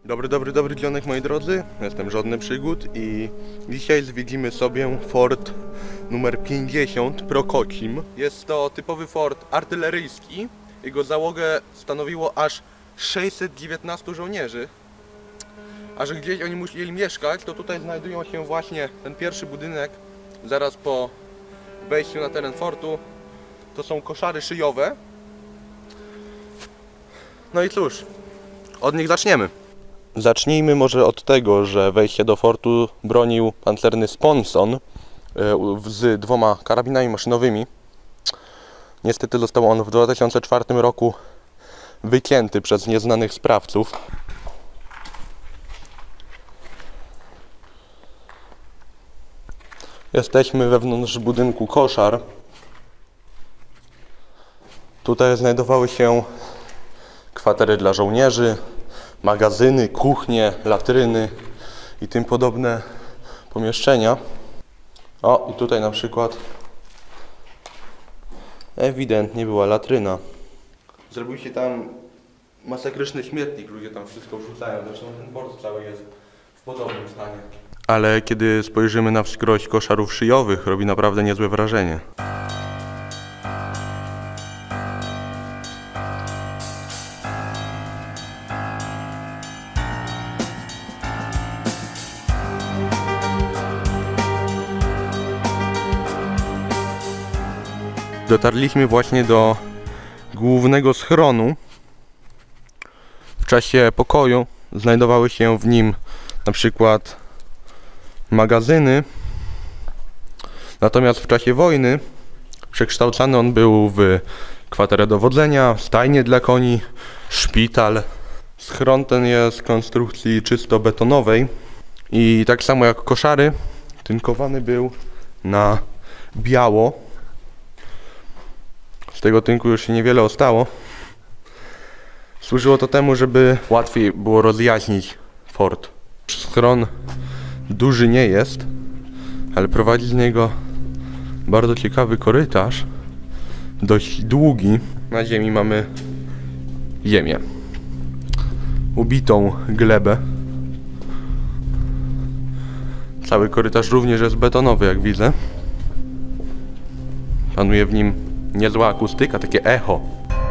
Dobry dzionek, moi drodzy. Jestem Żadny Przygód i dzisiaj zwiedzimy sobie fort numer 50 Prokocim. Jest to typowy fort artyleryjski. Jego załogę stanowiło aż 619 żołnierzy. A że gdzieś oni musieli mieszkać, to tutaj znajdują się właśnie ten pierwszy budynek zaraz po wejściu na teren fortu. To są koszary szyjowe. No i cóż, od nich zaczniemy. Zacznijmy może od tego, że wejście do fortu bronił pancerny Sponson z 2 karabinami maszynowymi. Niestety został on w 2004 roku wycięty przez nieznanych sprawców. Jesteśmy wewnątrz budynku koszar. Tutaj znajdowały się kwatery dla żołnierzy, magazyny, kuchnie, latryny i tym podobne pomieszczenia. O, i tutaj na przykład ewidentnie była latryna. Zrobił się tam masakryczny śmietnik, ludzie tam wszystko wrzucają, zresztą ten fort cały jest w podobnym stanie. Ale kiedy spojrzymy na wskroś koszarów szyjowych, robi naprawdę niezłe wrażenie. Dotarliśmy właśnie do głównego schronu. W czasie pokoju znajdowały się w nim na przykład magazyny. Natomiast w czasie wojny przekształcany on był w kwaterę dowodzenia, stajnię dla koni, szpital. Schron ten jest z konstrukcji czysto betonowej i tak samo jak koszary, tynkowany był na biało. Z tego tynku już się niewiele ostało. Służyło to temu, żeby łatwiej było rozjaśnić fort. Schron duży nie jest, ale prowadzi z niego bardzo ciekawy korytarz, dość długi. Na ziemi mamy ziemię, ubitą glebę. Cały korytarz również jest betonowy, jak widzę. Panuje w nim niezła akustyka, takie echo.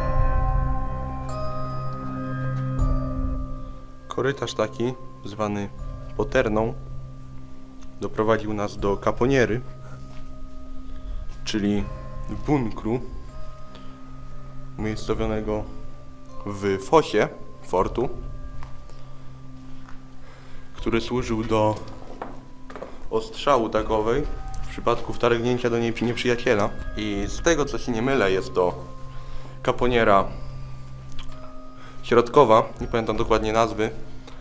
Korytarz taki, zwany poterną, doprowadził nas do kaponiery, czyli bunkru umiejscowionego w fosie fortu, który służył do ostrzału takowej w przypadku wtargnięcia do niej nieprzyjaciela. I z tego, co się nie mylę, jest to kaponiera środkowa, nie pamiętam dokładnie nazwy.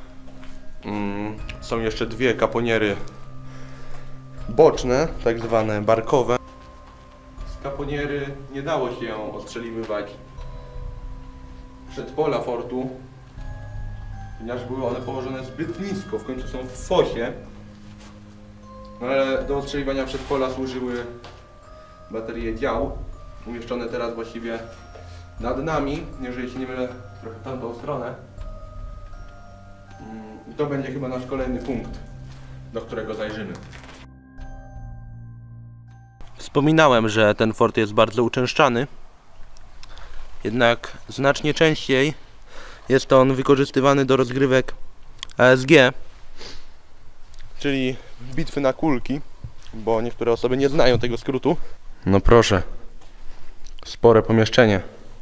Są jeszcze 2 kaponiery boczne, tak zwane barkowe. Z kaponiery nie dało się ostrzeliwywać przedpola fortu, ponieważ były one położone zbyt nisko, w końcu są w fosie. No ale do ostrzeliwania przedpola służyły baterie dział, umieszczone teraz właściwie nad nami, jeżeli się nie mylę, trochę w tamtą stronę. I to będzie chyba nasz kolejny punkt, do którego zajrzymy. Wspominałem, że ten fort jest bardzo uczęszczany, jednak znacznie częściej jest on wykorzystywany do rozgrywek ASG, czyli bitwy na kulki, bo niektóre osoby nie znają tego skrótu. No proszę, spore pomieszczenie.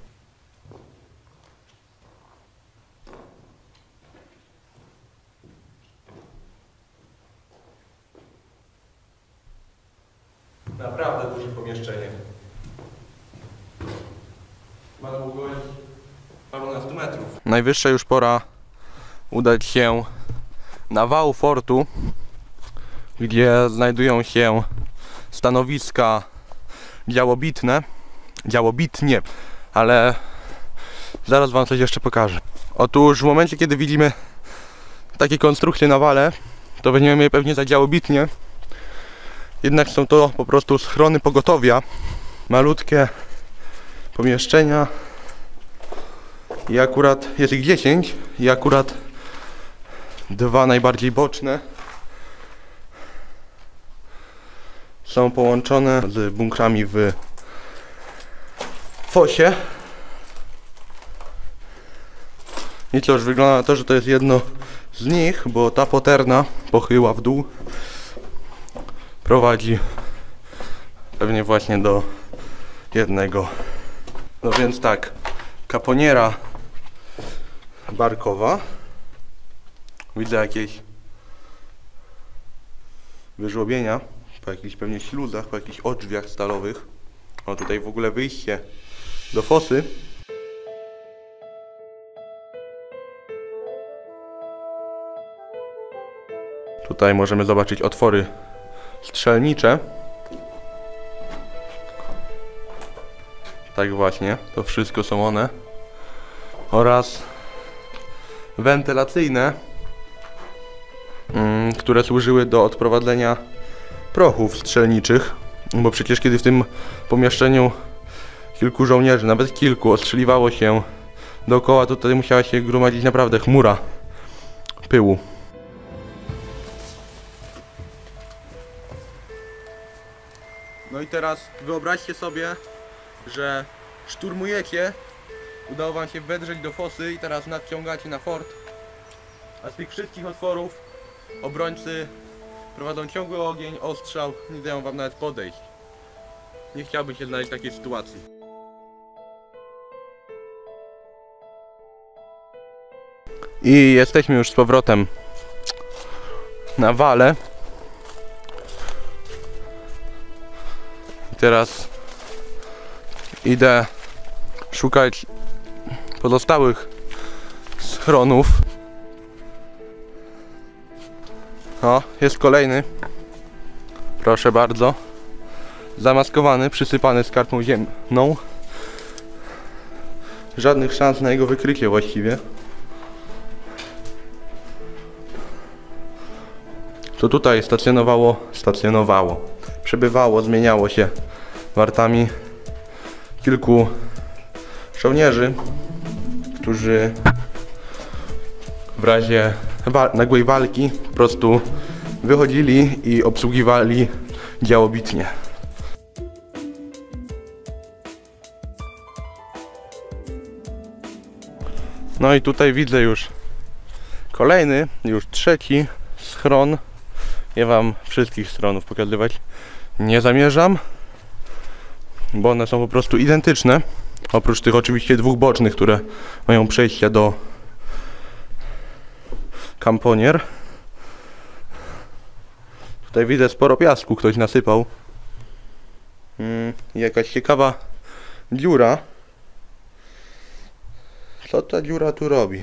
Naprawdę duże pomieszczenie. Ma długość parunastu metrów. Najwyższa już pora udać się na wał fortu, gdzie znajdują się stanowiska działobitnie, ale zaraz wam coś jeszcze pokażę. Otóż w momencie, kiedy widzimy takie konstrukcje na wale, to weźmiemy je pewnie za działobitnie. Jednak są to po prostu schrony pogotowia, malutkie pomieszczenia i akurat jest ich 10 i akurat dwa najbardziej boczne są połączone z bunkrami w fosie. I cóż, wygląda na to, że to jest jedno z nich, bo ta poterna pochyła w dół prowadzi pewnie właśnie do jednego. No więc tak, kaponiera barkowa. Widzę jakieś wyżłobienia po jakichś pewnie śluzach, po jakichś odrzwiach stalowych. O, tutaj w ogóle wyjście do fosy. Tutaj możemy zobaczyć otwory strzelnicze. Tak właśnie, to wszystko są one. Oraz wentylacyjne, które służyły do odprowadzenia prochów strzelniczych. Bo przecież kiedy w tym pomieszczeniu kilku żołnierzy, nawet kilku, ostrzeliwało się dookoła, to wtedy musiała się gromadzić naprawdę chmura pyłu. No i teraz wyobraźcie sobie, że szturmujecie, udało wam się wedrzeć do fosy i teraz nadciągacie na fort, a z tych wszystkich otworów obrońcy prowadzą ciągły ogień, ostrzał, nie dają wam nawet podejść. Nie chciałbym się znaleźć w takiej sytuacji. I jesteśmy już z powrotem na wale. Teraz idę szukać pozostałych schronów. O, jest kolejny. Proszę bardzo. Zamaskowany, przysypany skarpą ziemną. Żadnych szans na jego wykrycie właściwie. To tutaj przebywało, zmieniało się wartami kilku żołnierzy, którzy w razie nagłej walki po prostu wychodzili i obsługiwali działobitnie. No i tutaj widzę już kolejny, już trzeci schron. Ja wam wszystkich stronów pokazywać nie zamierzam, bo one są po prostu identyczne. Oprócz tych oczywiście dwóch bocznych, które mają przejścia do kamponier. Tutaj widzę sporo piasku, ktoś nasypał. Jakaś ciekawa dziura. Co ta dziura tu robi?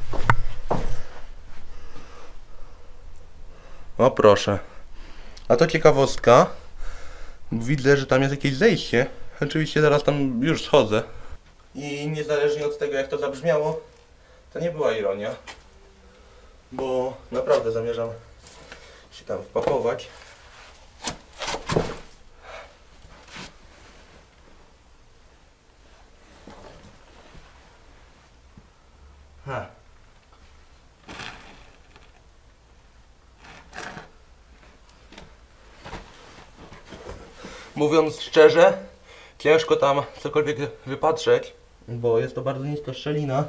O proszę. A to ciekawostka. Widzę, że tam jest jakieś zejście. Oczywiście zaraz tam już schodzę. I niezależnie od tego, jak to zabrzmiało, to nie była ironia. Bo naprawdę zamierzam się tam wpakować. Mówiąc szczerze, ciężko tam cokolwiek wypatrzeć, bo jest to bardzo niska szczelina.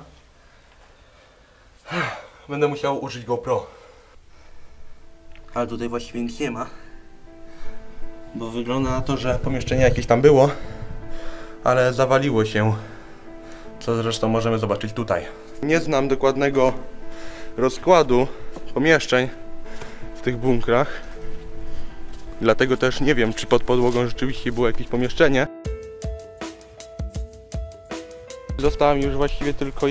Będę musiał użyć GoPro. Ale tutaj właściwie nic nie ma, bo wygląda na to, że pomieszczenie jakieś tam było, ale zawaliło się, co zresztą możemy zobaczyć tutaj. Nie znam dokładnego rozkładu pomieszczeń w tych bunkrach, dlatego też nie wiem, czy pod podłogą rzeczywiście było jakieś pomieszczenie. Została mi już właściwie tylko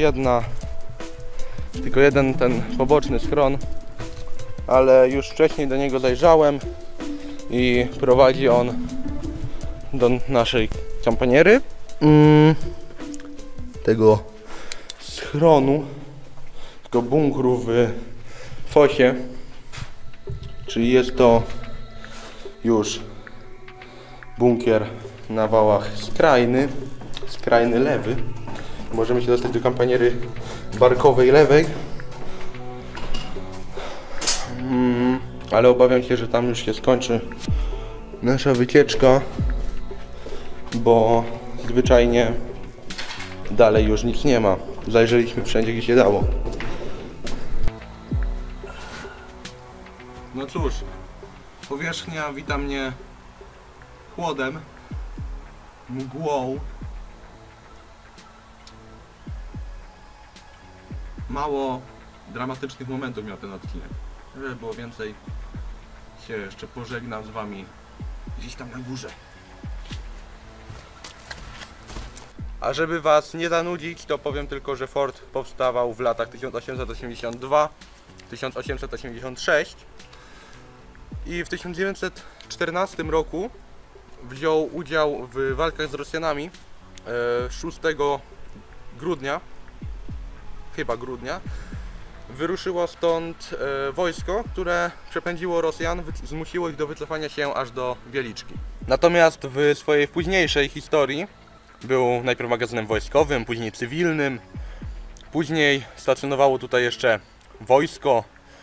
jeden ten poboczny schron, ale już wcześniej do niego zajrzałem i prowadzi on do naszej kampaniery. Tego schronu, tego bunkru w fosie, czyli jest to już bunkier na wałach skrajny lewy. Możemy się dostać do kampaniery barkowej lewej. ale obawiam się, że tam już się skończy nasza wycieczka, bo zwyczajnie dalej już nic nie ma. Zajrzeliśmy wszędzie, gdzie się dało. No cóż, powierzchnia wita mnie chłodem, mgłą. Mało dramatycznych momentów miał ten odcinek. Żeby było więcej, się jeszcze pożegnam z wami gdzieś tam na górze. A żeby was nie zanudzić, to powiem tylko, że fort powstawał w latach 1882-1886 i w 1914 roku wziął udział w walkach z Rosjanami 6 grudnia, chyba grudnia, wyruszyło stąd wojsko, które przepędziło Rosjan, zmusiło ich do wycofania się aż do Wieliczki. Natomiast w swojej późniejszej historii był najpierw magazynem wojskowym, później cywilnym, później stacjonowało tutaj jeszcze wojsko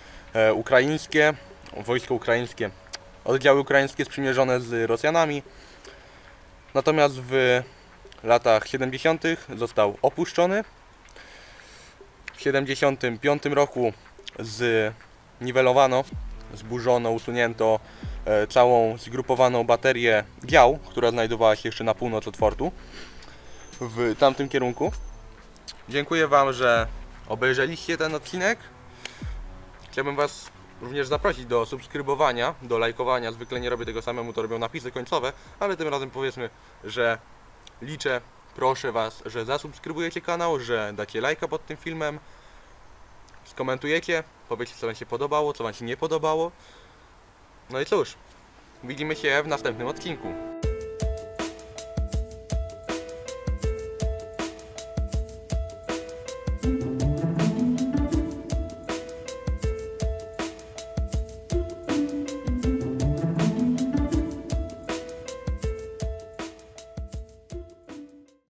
ukraińskie, oddziały ukraińskie sprzymierzone z Rosjanami. Natomiast w latach 70. został opuszczony. W 75 roku zniwelowano, zburzono, usunięto całą zgrupowaną baterię dział, która znajdowała się jeszcze na północ od fortu, w tamtym kierunku. Dziękuję wam, że obejrzeliście ten odcinek. Chciałbym was również zaprosić do subskrybowania, do lajkowania. Zwykle nie robię tego samemu, to robią napisy końcowe, ale tym razem powiedzmy, że liczę, proszę was, że zasubskrybujecie kanał, że dacie lajka pod tym filmem, skomentujecie, powiedzcie, co wam się podobało, co wam się nie podobało. No i cóż, widzimy się w następnym odcinku.